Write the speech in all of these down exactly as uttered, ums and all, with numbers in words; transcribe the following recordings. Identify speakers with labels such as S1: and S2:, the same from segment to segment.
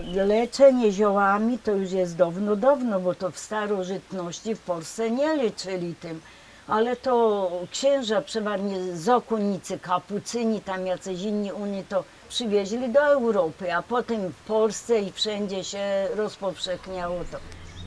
S1: Leczenie ziołami to już jest dawno, dawno, bo to w starożytności w Polsce nie leczyli tym. Ale to księża, przeważnie zakonnicy, kapucyni, tam jacyś inni, oni to przywieźli do Europy, a potem w Polsce i wszędzie się rozpowszechniało to.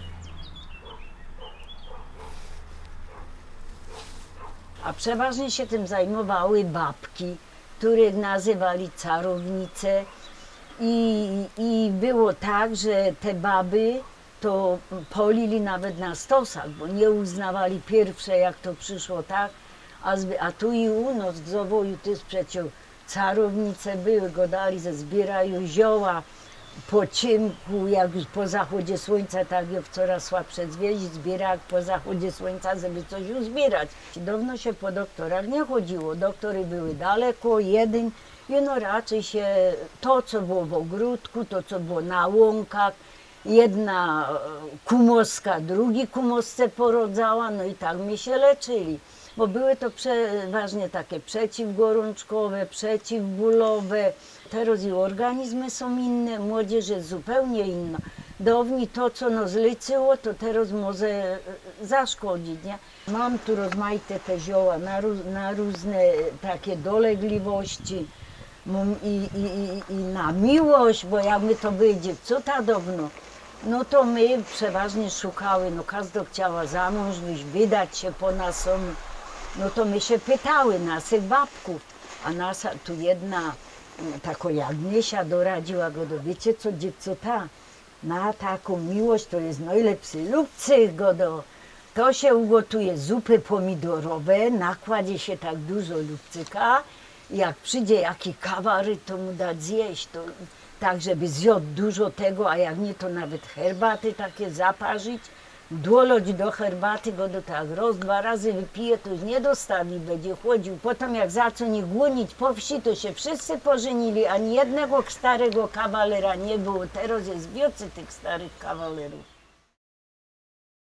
S1: A przeważnie się tym zajmowały babki, których nazywali czarownice. I, I było tak, że te baby to polili nawet na stosach, bo nie uznawali pierwsze, jak to przyszło tak, a, a tu i u nas w Zawoju też przecież czarownice były, godali, że zbierają zioła po ciemku, jak już po zachodzie słońca, tak jak w coraz słabsze zwierzę zbiera jak po zachodzie słońca, żeby coś uzbierać. Dawno się po doktorach nie chodziło, doktory były daleko, jeden, i no raczej się to, co było w ogródku, to, co było na łąkach, jedna kumoska, drugi kumosce porodzała, no i tak mi się leczyli. Bo były to przeważnie takie przeciwgorączkowe, przeciwbólowe. Teraz i organizmy są inne, młodzież jest zupełnie inna. Dawniej to, co nas leczyło, to teraz może zaszkodzić, nie? Mam tu rozmaite te zioła na, na różne takie dolegliwości. I, i, i, i na miłość, bo jak my to były dziewczęta dawno, no to my przeważnie szukały, no każda chciała za mąż wyjść, wydać się po nas, no to my się pytały naszych babków, a nasza tu jedna, taka Jagniesia doradziła go, do wiecie co dziewczęta, na taką miłość to jest najlepszy lubcyk go do, to się ugotuje zupy pomidorowe, nakładzie się tak dużo lubcyka, jak przyjdzie jaki kawary, to mu da zjeść, to, tak żeby zjadł dużo tego, a jak nie, to nawet herbaty takie zaparzyć, dłoloć do herbaty, go do tak raz, dwa razy wypije, to już nie dostawi, będzie chodził. Potem jak zacznie głonić po wsi, to się wszyscy pożenili, ani jednego starego kawalera nie było. Teraz jest więcej tych starych kawalerów.